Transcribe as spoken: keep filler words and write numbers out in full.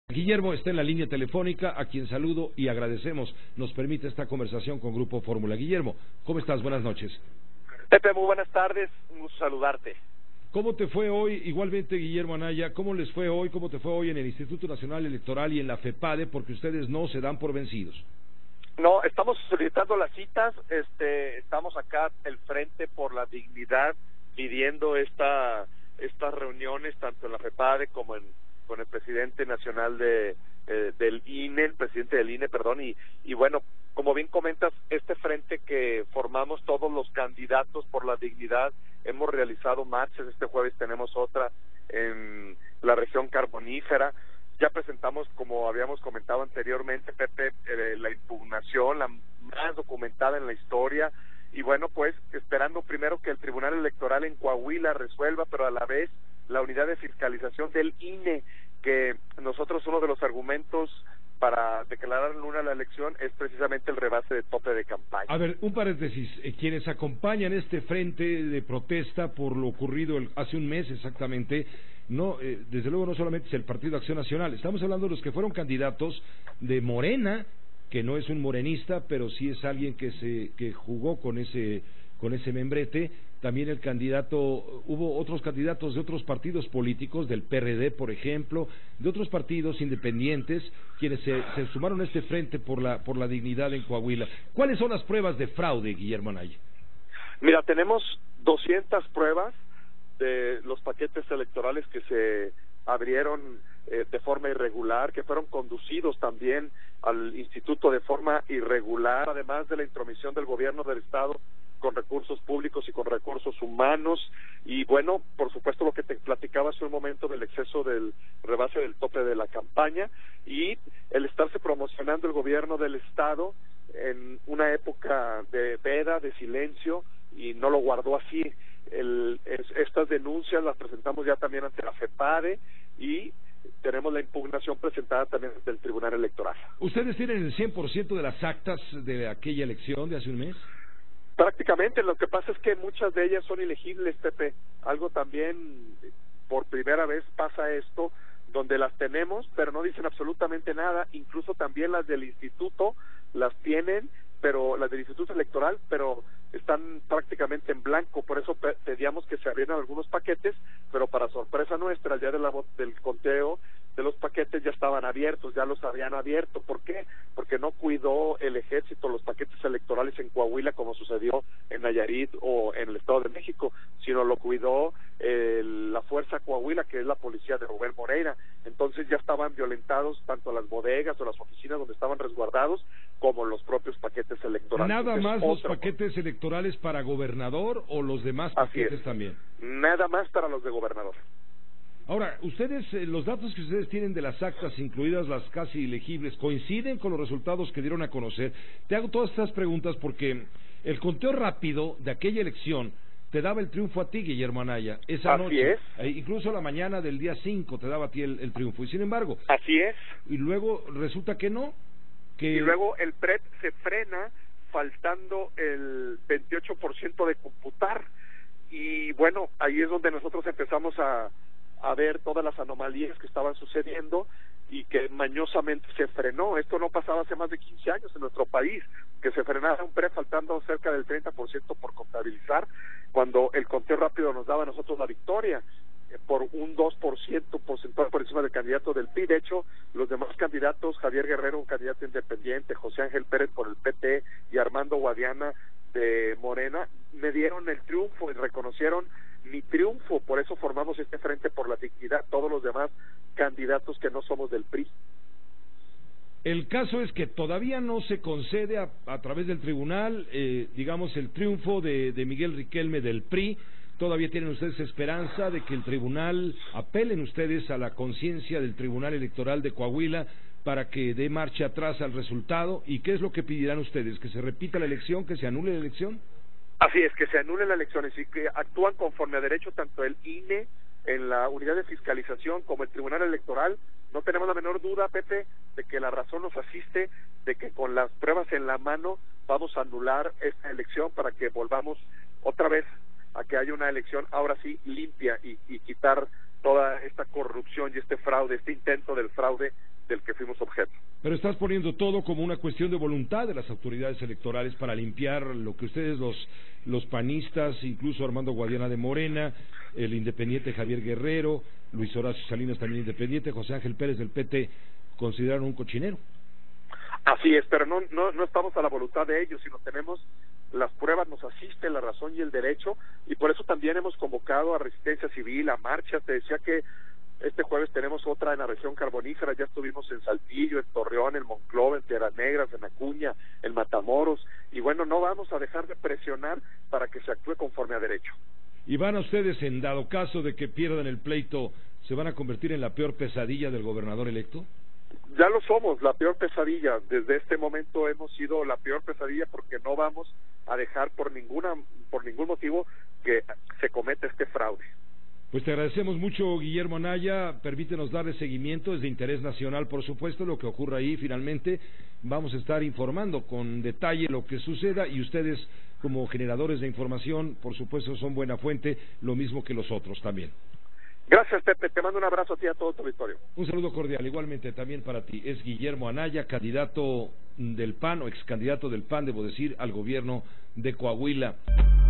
Guillermo está en la línea telefónica, a quien saludo y agradecemos. Nos permite esta conversación con Grupo Fórmula. Guillermo, ¿cómo estás? Buenas noches. Pepe, muy buenas tardes, un gusto saludarte. ¿Cómo te fue hoy? Igualmente, Guillermo Anaya, ¿cómo les fue hoy? ¿Cómo te fue hoy en el Instituto Nacional Electoral y en la FEPADE? Porque ustedes no se dan por vencidos. No, estamos solicitando las citas, este, estamos acá el Frente por la Dignidad pidiendo esta estas reuniones tanto en la FEPADE como en con el presidente nacional de eh, del I N E, el presidente del I N E, perdón, y, y bueno, como bien comentas, este frente que formamos todos los candidatos por la dignidad, hemos realizado marchas, este jueves tenemos otra en la región carbonífera, ya presentamos, como habíamos comentado anteriormente, Pepe, eh, la impugnación, la más documentada en la historia, y bueno, pues esperando primero que el Tribunal Electoral en Coahuila resuelva, pero a la vez la unidad de fiscalización del I N E, que nosotros uno de los argumentos para declarar nula la elección es precisamente el rebase de tope de campaña. A ver, un paréntesis, eh, quienes acompañan este frente de protesta por lo ocurrido el, hace un mes exactamente, no, eh, desde luego no solamente es el Partido Acción Nacional, estamos hablando de los que fueron candidatos de Morena, que no es un morenista, pero sí es alguien que se que jugó con ese con ese membrete. También el candidato, hubo otros candidatos de otros partidos políticos, del P R D, por ejemplo, de otros partidos independientes, quienes se, se sumaron a este frente por la por la dignidad en Coahuila. ¿Cuáles son las pruebas de fraude, Guillermo Anaya? Mira, tenemos doscientas pruebas de los paquetes electorales que se abrieron eh, de forma irregular, que fueron conducidos también al instituto de forma irregular, además de la intromisión del gobierno del estado con recursos públicos y con recursos humanos, y bueno, por supuesto lo que te platicaba hace un momento del exceso del rebase del tope de la campaña, y el estarse promocionando el gobierno del estado en una época de veda, de silencio, y no lo guardó así. El, es, estas denuncias las presentamos ya también ante la FEPADE, y tenemos la impugnación presentada también ante el Tribunal Electoral. ¿Ustedes tienen el cien por ciento de las actas de aquella elección de hace un mes? Prácticamente, lo que pasa es que muchas de ellas son ilegibles, Pepe. Algo también, por primera vez pasa esto, donde las tenemos, pero no dicen absolutamente nada. Incluso también las del instituto las tienen, pero las del instituto electoral, pero están prácticamente en blanco. Por eso pedíamos que se abrieran algunos paquetes, pero para sorpresa nuestra, el día de la, del conteo de los paquetes ya estaban abiertos, ya los habían abierto. ¿Por qué? Porque no cuidó el ejército los paquetes electorales en Coahuila, como sucedió en Nayarit o en el Estado de México, sino lo cuidó eh, la Fuerza Coahuila, que es la policía de Rubén Moreira. Entonces ya estaban violentados tanto las bodegas o las oficinas donde estaban resguardados, como los propios paquetes electorales. ¿Nada Entonces, más los otra... paquetes electorales para gobernador o los demás paquetes también? Nada más para los de gobernador. Ahora, ustedes, eh, los datos que ustedes tienen de las actas, incluidas las casi ilegibles, ¿coinciden con los resultados que dieron a conocer? Te hago todas estas preguntas porque el conteo rápido de aquella elección te daba el triunfo a ti, Guillermo Anaya, esa Así noche. es. Eh, incluso la mañana del día cinco te daba a ti el, el triunfo. Y sin embargo... Así es. Y luego resulta que no. Que... Y luego el P R E P se frena faltando el veintiocho por ciento de computar. Y bueno, ahí es donde nosotros empezamos a... a ver todas las anomalías que estaban sucediendo y que mañosamente se frenó. Esto no pasaba hace más de quince años en nuestro país, que se frenara un P R E faltando cerca del treinta por ciento por contabilizar, cuando el conteo rápido nos daba a nosotros la victoria eh, por un dos por ciento porcentual por encima del candidato del P I. De hecho, los demás candidatos, Javier Guerrero, un candidato independiente, José Ángel Pérez por el P T y Armando Guadiana de Morena, me dieron el triunfo y reconocieron mi triunfo. Por eso formamos este Frente por la Dignidad, todos los demás candidatos que no somos del P R I. El caso es que todavía no se concede a, a través del tribunal, eh, digamos, el triunfo de, de Miguel Riquelme del P R I. Todavía tienen ustedes esperanza de que el tribunal, apelen ustedes a la conciencia del Tribunal Electoral de Coahuila para que dé marcha atrás al resultado. ¿Y qué es lo que pedirán ustedes? ¿Que se repita la elección, que se anule la elección? Así es, que se anulen las elecciones y que actúan conforme a derecho tanto el I N E en la unidad de fiscalización como el Tribunal Electoral. No tenemos la menor duda, Pepe, de que la razón nos asiste, de que con las pruebas en la mano vamos a anular esta elección para que volvamos otra vez a que haya una elección ahora sí limpia y, y quitar toda esta esta corrupción y este fraude, este intento del fraude del que fuimos objeto. Pero estás poniendo todo como una cuestión de voluntad de las autoridades electorales para limpiar lo que ustedes, los los panistas, incluso Armando Guadiana de Morena, el independiente Javier Guerrero, Luis Horacio Salinas también independiente, José Ángel Pérez del P T, consideraron un cochinero. Así es, pero no, no, no estamos a la voluntad de ellos, sino tenemos las pruebas, nos asiste la razón y el derecho, y por eso también hemos convocado a Resistencia Civil, a marchas. Te decía que este jueves tenemos otra en la región carbonífera, ya estuvimos en Saltillo, en Torreón, en Monclova, en Tierras Negras, en Acuña, en Matamoros, y bueno, no vamos a dejar de presionar para que se actúe conforme a derecho. ¿Y van a ustedes, en dado caso de que pierdan el pleito, se van a convertir en la peor pesadilla del gobernador electo? Ya lo somos, la peor pesadilla. Desde este momento hemos sido la peor pesadilla porque no vamos a dejar por ninguna por ningún motivo que se cometa este fraude. Pues te agradecemos mucho, Guillermo Anaya. Permítenos darle seguimiento, es de interés nacional, por supuesto, lo que ocurra ahí. Finalmente vamos a estar informando con detalle lo que suceda, y ustedes, como generadores de información, por supuesto, son buena fuente, lo mismo que los otros también. Gracias, Pepe, te mando un abrazo a ti y a todo tu auditorio. Un saludo cordial, igualmente también para ti. Es Guillermo Anaya, candidato del P A N, o ex candidato del P A N, debo decir, al gobierno de Coahuila.